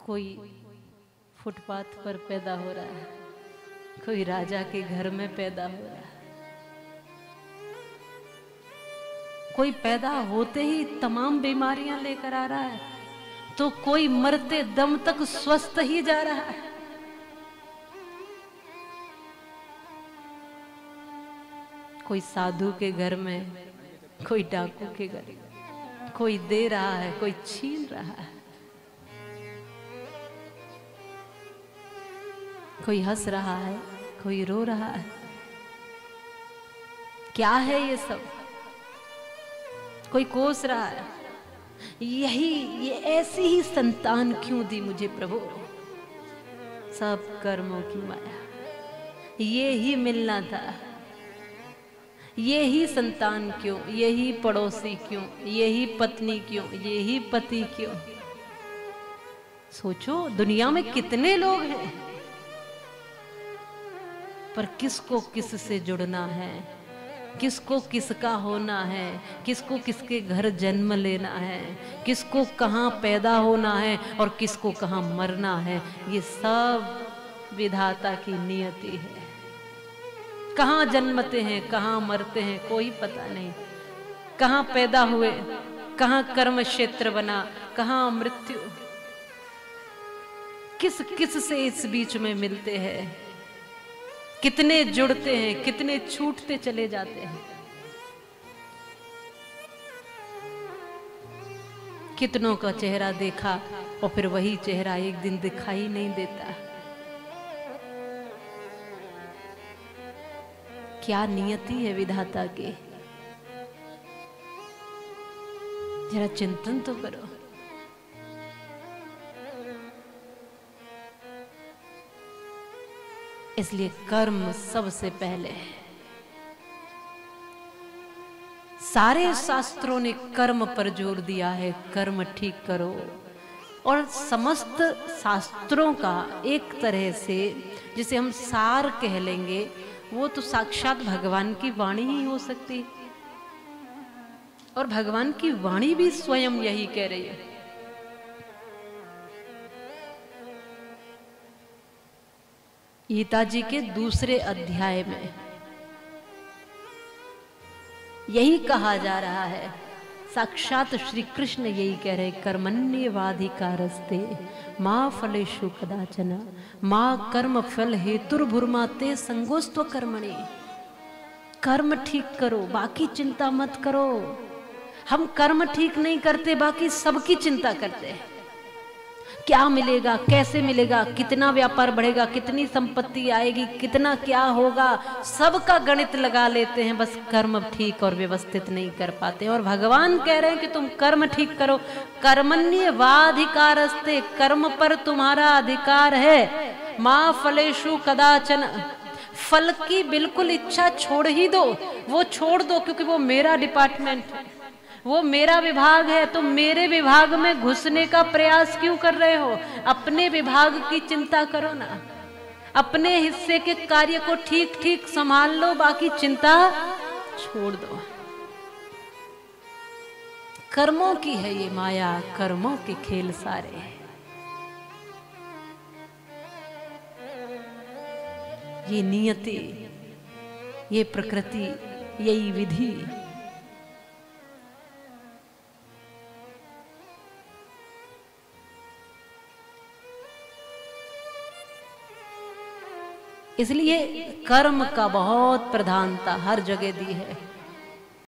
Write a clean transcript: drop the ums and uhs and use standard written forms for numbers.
कोई फुटपाथ पर पैदा हो रहा है, कोई राजा के घर में पैदा हो रहा है, कोई पैदा होते ही तमाम बीमारियां लेकर आ रहा है, तो कोई मरते दम तक स्वस्थ ही जा रहा है। कोई साधु के घर में, कोई डाकू के घर, कोई दे रहा है, कोई छीन रहा है, कोई हंस रहा है, कोई रो रहा है। क्या है ये सब? कोई कोस रहा है, ये ऐसी ही संतान क्यों दी मुझे प्रभु? सब कर्मों की माया, ये ही मिलना था, ये ही संतान क्यों, ये ही पड़ोसी क्यों, ये ही पत्नी क्यों, ये ही पति क्यों? सोचो दुनिया में कितने लोग हैं, पर किसको किससे जुड़ना है, किसको किसका होना है, किसको किसके घर जन्म लेना है, किसको कहाँ पैदा होना है और किसको कहाँ मरना है, ये सब विधाता की नियति है। कहाँ जन्मते हैं, कहाँ मरते हैं, कोई पता नहीं। कहाँ पैदा हुए, कहाँ कर्म क्षेत्र बना, कहाँ मृत्यु, किस किस से इस बीच में मिलते हैं, कितने जुड़ते हैं, कितने छूटते चले जाते हैं, कितनों का चेहरा देखा और फिर वही चेहरा एक दिन दिखाई नहीं देता। क्या नियति है विधाता की, जरा चिंतन तो करो। इसलिए कर्म सबसे पहले है। सारे शास्त्रों ने कर्म पर जोर दिया है, कर्म ठीक करो। और समस्त शास्त्रों का एक तरह से जिसे हम सार कह लेंगे, वो तो साक्षात भगवान की वाणी ही हो सकती, और भगवान की वाणी भी स्वयं यही कह रही है। गीता जी के दूसरे अध्याय में यही कहा जा रहा है, साक्षात श्री कृष्ण यही कह रहे, कर्मण्येवाधिकारस्ते मां फलेषु कदाचन मां कर्म फल हेतुर्भुर्मा ते संगोस्त्व कर्मणि। कर्म ठीक करो, बाकी चिंता मत करो। हम कर्म ठीक नहीं करते, बाकी सबकी चिंता करते हैं। क्या मिलेगा, कैसे मिलेगा, कितना व्यापार बढ़ेगा, कितनी संपत्ति आएगी, कितना क्या होगा, सबका गणित लगा लेते हैं, बस कर्म ठीक और व्यवस्थित नहीं कर पाते। और भगवान कह रहे हैं कि तुम कर्म ठीक करो। कर्मण्येवाधिकारस्ते, कर्म पर तुम्हारा अधिकार है। मां फलेषु कदाचन, फल की बिल्कुल इच्छा छोड़ ही दो, वो छोड़ दो, क्योंकि वो मेरा डिपार्टमेंट है, वो मेरा विभाग है। तुम मेरे विभाग में घुसने का प्रयास क्यों कर रहे हो? अपने विभाग की चिंता करो ना, अपने हिस्से के कार्य को ठीक ठीक संभाल लो, बाकी चिंता छोड़ दो। कर्मों की है ये माया, कर्मों के खेल सारे। ये नियति, ये प्रकृति, यही विधि। इसलिए कर्म का बहुत प्रधानता हर जगह दी है।